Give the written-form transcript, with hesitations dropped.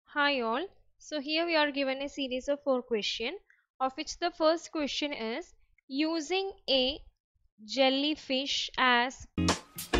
Hi all. So here we are given a series of 4 questions, of which the first question is using a jellyfish as